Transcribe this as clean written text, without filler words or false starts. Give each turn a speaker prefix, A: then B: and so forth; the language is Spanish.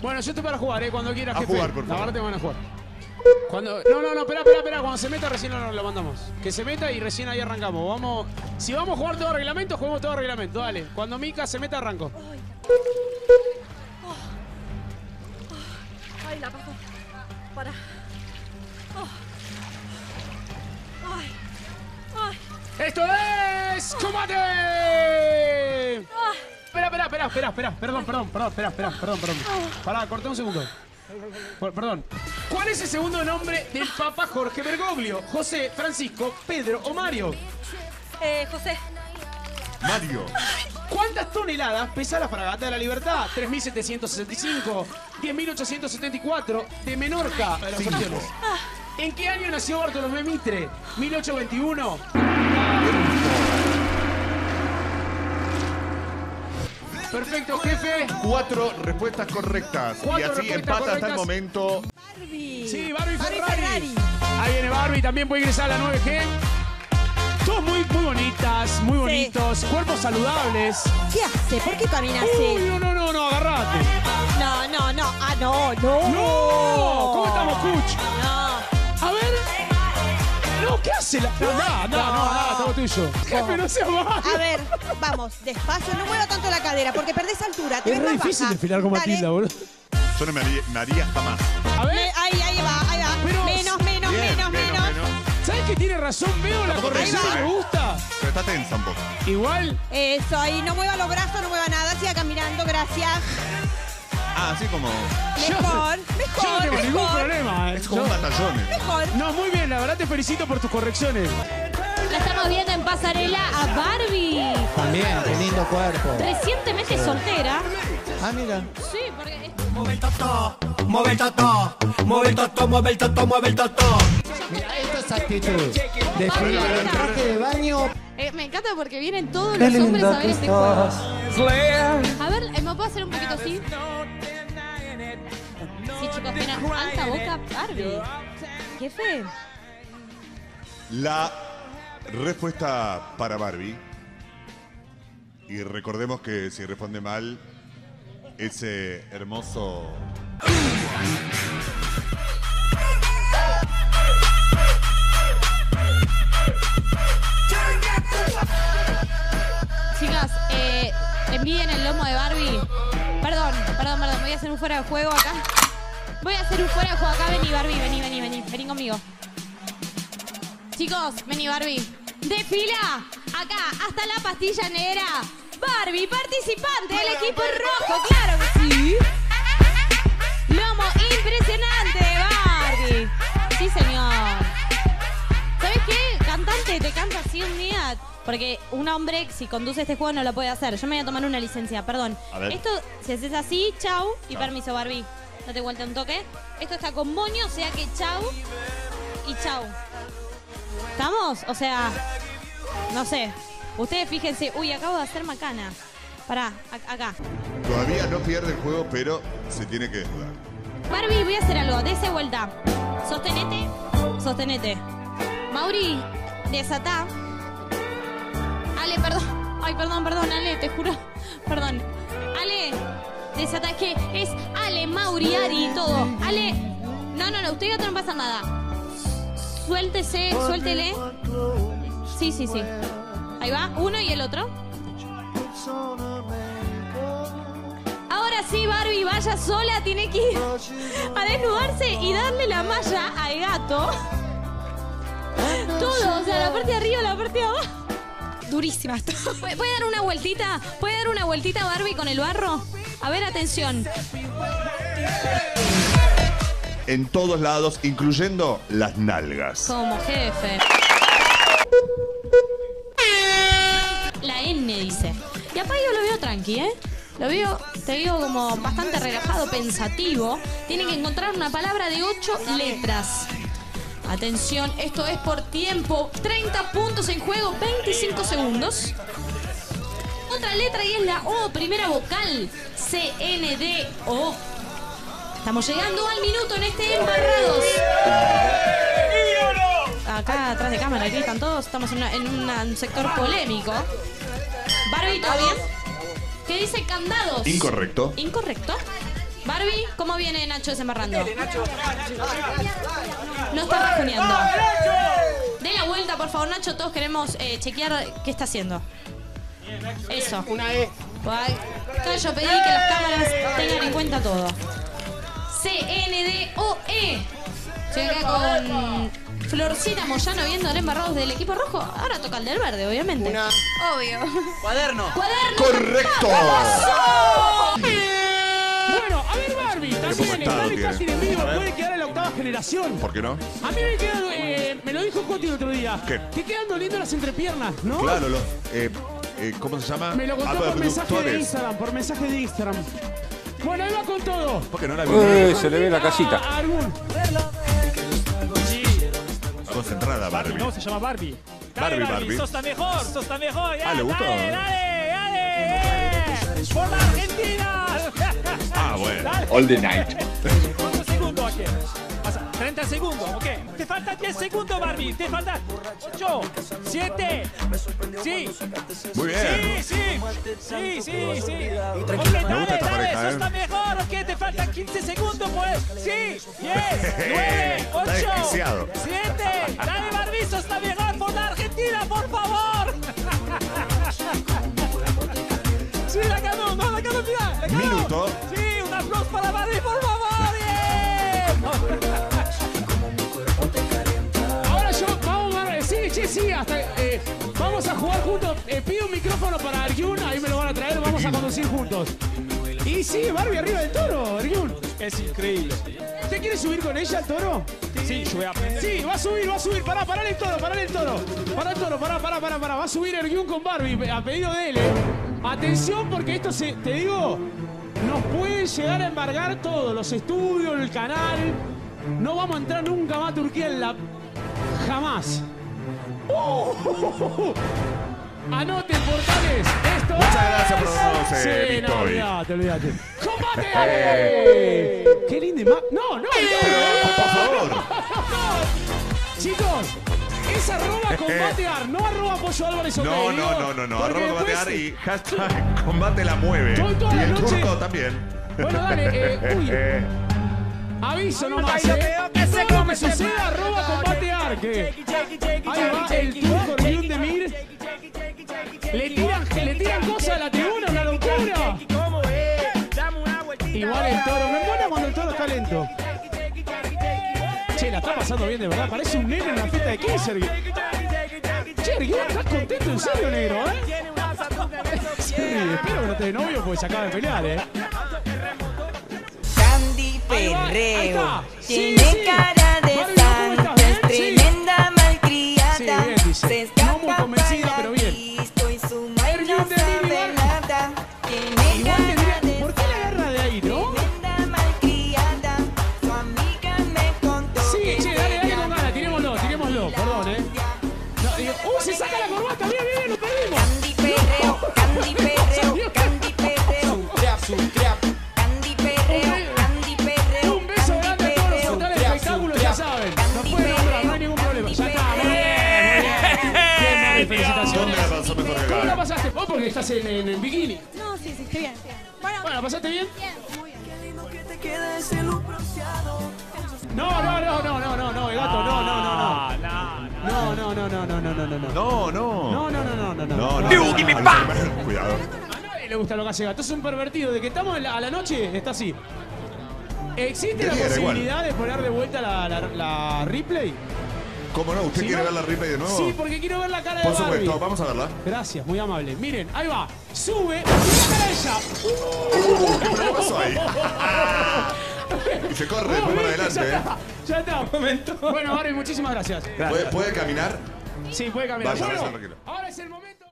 A: Bueno, yo estoy para jugar, cuando quieras,
B: A
A: jefe.
B: jugar, por favor.
A: Agárrate, van a jugar. No, espera. Cuando se meta recién lo mandamos. Que se meta y recién ahí arrancamos. Vamos. Si vamos a jugar todo reglamento, juguemos todo reglamento. Dale. Cuando Mica se meta, arranco.
C: Ay, la paso. Para.
A: ¡Esto es combate! Espera. Perdón. Pará, corté un segundo. Perdón. ¿Cuál es el segundo nombre del Papa Jorge Bergoglio? ¿José, Francisco, Pedro o Mario?
C: José.
B: Mario.
A: ¿Cuántas toneladas pesa la Fragata de la Libertad? 3.765, 10.874, de Menorca. Las opciones. ¿En qué año nació Bartolomé Mitre? 1821. Perfecto, jefe.
B: 4 respuestas correctas. Y
A: 4
B: así
A: respuestas
B: empata hasta el
A: correctas.
B: momento.
C: Barbie.
A: Sí, Barbie Ferrari. Ahí viene Barbie, también puede ingresar a la 9G. Todos muy bonitas, muy bonitos, cuerpos saludables.
C: ¿Qué hace? ¿Por qué camina así?
A: Uy, no, agarrate.
C: No. Ah, no.
A: No, ¿cómo estamos, Kuch?
C: No.
A: A ver. No, ¿qué hace la...? No, todo tuyo. Jefe, no seas malo.
C: A ver, vamos, despacio. No mueva tanto la cadera porque perdés altura. Te
A: Es
C: ves
A: re
C: más
A: difícil
C: baja.
A: desfilar con
C: Dale.
A: Matilda, boludo.
B: Yo no me haría jamás.
A: A ver.
C: Ahí va.
A: Pero-
C: Menos.
B: Bien,
A: ¿Sabes que tiene razón? Veo la
B: Tampoco
A: corrección
B: tensa,
A: y me gusta.
B: Pero está tensa un poco.
A: Igual.
C: Eso, ahí. No mueva los brazos, no mueva nada. Siga caminando, gracias.
B: Ah, así como...
C: Mejor.
A: Yo no tengo ningún problema.
B: Es como un batallón.
C: Mejor.
A: No, muy bien, la verdad te felicito por tus correcciones.
D: La estamos viendo en pasarela a Barbie.
E: También, qué lindo cuerpo.
D: Recientemente soltera.
E: Ah, mira.
D: Sí, porque...
F: Mueve el totó, mueve el totó, mueve el totó, mueve el totó, mueve el totó.
E: Mira, esto es actitud. Desfilar en traje de baño.
D: me encanta porque vienen todos los hombres a ver este juego. A ver, ¿me puedo hacer un poquito así? Sí, chicos, tienen alta boca Barbie. Jefe.
B: La respuesta para Barbie. Y recordemos que si responde mal, ese hermoso...
D: Chicas, envíen el lomo de Barbie. Perdón, voy a hacer un fuera de juego acá. Vení, Barbie, vení conmigo. Chicos, vení, Barbie. Desfila acá hasta la pastilla negra. Barbie, participante del equipo rojo, claro que sí. Lomo impresionante, Barbie. Sí, señor. ¿Sabes qué? Cantante, te canta así un día. Porque un hombre, si conduce este juego, no lo puede hacer. Yo me voy a tomar una licencia, perdón.
B: A ver.
D: Esto, si haces así, chau, y
B: Chau.
D: permiso, Barbie. Date vuelta un toque. Esto está con moño, o sea que chau y chau. ¿Estamos? O sea, no sé. Ustedes fíjense. Uy, acabo de hacer macana. Pará, acá.
B: Todavía no pierde el juego, pero se tiene que desnudar.
D: Barbie, voy a hacer algo. Dese vuelta. Sostenete. Mauri, desatá. Ale, perdón. Ay, perdón, Ale, te juro. Perdón. Ale, desatá. Es que es Ale, Mauri, Ari, todo. Ale. No, usted gato no pasa nada. Suéltele. Sí. Ahí va, uno y el otro. Ahora sí, Barbie, vaya sola, tiene que ir a desnudarse y darle la malla al gato. Todo, o sea, la parte de arriba, la parte de abajo.
C: Durísima esto.
D: ¿Puede dar una vueltita? ¿Puede dar una vueltita, Barbie, con el barro? A ver, atención.
B: En todos lados, incluyendo las nalgas.
D: Como jefe. La N dice. Y acá yo lo veo tranqui, ¿eh? Lo veo, te digo, como bastante relajado, pensativo. Tienen que encontrar una palabra de 8 letras. Atención, esto es por tiempo. 30 puntos en juego, 25 segundos. Otra letra y es la O, primera vocal. C-N-D-O. Estamos llegando al minuto en este Embarrados. Acá atrás de cámara gritan todos. Estamos en un sector polémico. Barbie, ¿todo bien? ¿Qué dice candados?
B: Incorrecto.
D: Incorrecto. Barbie, ¿cómo viene Nacho desembarrando? No está rajuneando. Den la vuelta, por favor, Nacho. Todos queremos chequear qué está haciendo. Eso.
A: Una E.
D: Yo pedí que las cámaras tengan en cuenta todo. CNDOE. Estoy acá con Florcita Moyano viendo el embarrados del equipo rojo. Ahora toca el del verde, obviamente.
C: Obvio.
F: Cuaderno.
B: ¡Correcto!
A: Bueno, a ver, Barbie, también
B: estado
A: el casting en
B: tiene?
A: vivo
B: A ver.
A: puede quedar en la octava generación.
B: ¿Por qué no?
A: A mí me quedan, me lo dijo Coti el otro día.
B: ¿Qué?
A: Te quedan doliendo las entrepiernas, ¿no?
B: Claro, ¿cómo se llama?
A: Me lo contó por mensaje de
B: Abductores.
A: Instagram, por mensaje de Instagram. Bueno, ahí va con todo.
B: ¿Por qué no la vi?
G: Se le ve la casita.
A: A Argun.
B: Concentrada, Barbie.
H: No, se llama Barbie.
B: Barbie.
H: Sos la mejor, sos la mejor. Ya,
B: ¿le gustó?
H: Dale. ¡Por la Argentina!
B: Ah, bueno.
G: All the night.
H: ¿Cuántos segundos aquí? 30 segundos, ok. Te faltan 10 segundos, Barbie. Te faltan 8, 7. Sí.
B: Muy bien.
H: Sí. Ok,
B: Me gusta esta pareja,
H: sos la mejor. Ok, te faltan 15 segundos, pues. Sí. 10, 9, 8,
B: Está desquiciado.
H: 7. Dale, Barbie, sos la mejor por la Argentina, por favor. Sí, la ganó, no, la ganó, mira, la ganó.
B: Minuto.
H: Sí, un aplauso para Barbie, por favor. Bien.
A: Ahora vamos a ver, sí, hasta, vamos a jugar juntos. Pido un micrófono para Arjun, ahí me lo van a traer, vamos a conducir juntos. Y sí, Barbie arriba del toro, Arjun.
H: Es increíble.
A: ¿Usted quiere subir con ella al toro?
H: Sí, yo voy a aprender.
A: Sí, va a subir, pará el toro. Va a subir Arjun con Barbie, a pedido de él, Atención, porque esto te digo, nos pueden llegar a embargar todo, los estudios, el canal. No vamos a entrar nunca más a Turquía en la... Jamás. Anoten, portales. Esto
B: Muchas gracias por
A: es-
B: darnos,
A: Sí, no,
B: Victory.
A: olvídate. ¡Combate! ¡Qué linda imagen! No.
B: Por favor.
A: Chicos, es @ combatear, no @ Pollo Álvarez OK.
B: No.
A: Porque
B: Arroba
A: después-
B: combatear y hashtag combate la mueve.
A: Yo toda
B: Y
A: la
B: el
A: noche-
B: turco también.
A: Bueno, dale, aviso nomás, Todo lo que suceda, @ combatear. Que ahí va el turco Arjun Demir. Le tiran cosas a la tribuna, una locura. Igual el toro, me mola cuando el toro está lento. Che, la está pasando bien de verdad, parece un negro en una fiesta de 15. Che, Arjun, ¿estás contento en serio, negro, Sí, espero que no te dé novio porque se acaba de pelear,
I: Candy
A: Ahí va, ahí
I: Perreo.
A: está. Sí,
I: Tiene
A: sí.
I: cara de
A: Barbie, ¿cómo estás?
I: santa,
A: ¿Bien?
I: es tremenda malcriada.
A: Sí, bien, dice.
I: Se escapa
A: No muy convencida,
I: para
A: pero bien.
I: Cristo y su madre
A: Arjun
I: no
A: de
I: sabe
A: Mini
I: nada. Tiene
A: Igual
I: cara
A: tendría...
I: de
A: ¿Por qué la agarra de ahí, no?
I: tremenda malcriada. Su amiga me contó
A: Sí,
I: que
A: che, dale con ganas, tirémoslo, perdón, No, digo, se saca la corbata, bien, lo perdimos.
I: Candy Perreo, Candy Perreo, Candy Perreo. Candy Perreo, Candy Perreo.
A: Un beso grande a todos los portales de espectáculos, ya saben. Nos pueden nombrar, no hay ningún problema. Ya está, muy bien. Felicitaciones.
B: ¿Dónde la pasó mejor que
A: ¿Cómo la
B: acá?
A: pasaste? Vos porque estás en bikini.
C: No, sí, estoy bien. Bueno,
A: Bueno, ¿la pasaste bien?
C: muy bien.
A: No, el gato, no.
B: Cuidado.
A: A nadie le gusta lo que hace Gato, es un pervertido. De que estamos a la noche, está así. ¿Existe la
B: Era igual.
A: posibilidad de poner de vuelta la replay?
B: ¿Cómo no? ¿Usted
A: Si
B: quiere
A: no-
B: ver la replay de nuevo?
A: Sí, porque quiero ver la cara de
B: Por
A: Barbie.
B: supuesto, vamos a verla.
A: Gracias, muy amable. Miren, ahí va. Sube. Mira la cara de ella.
B: ¿Qué pasó ahí? Y se corre después para adelante.
A: Ya está. Bueno, Barbie, muchísimas gracias.
B: ¿Puede caminar?
A: Sí, puede caminar.
B: Vaya,
A: Bueno,
B: vaya, tranquilo.
A: ahora es el momento.